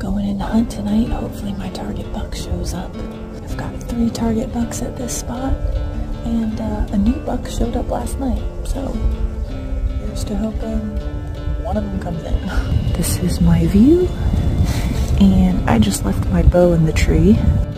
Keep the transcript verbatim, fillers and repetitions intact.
going in to hunt tonight. Hopefully my target buck shows up. I've got three target bucks at this spot, and uh, a new buck showed up last night. So here's to hoping one of them comes in. This is my view, and I just left my bow in the tree.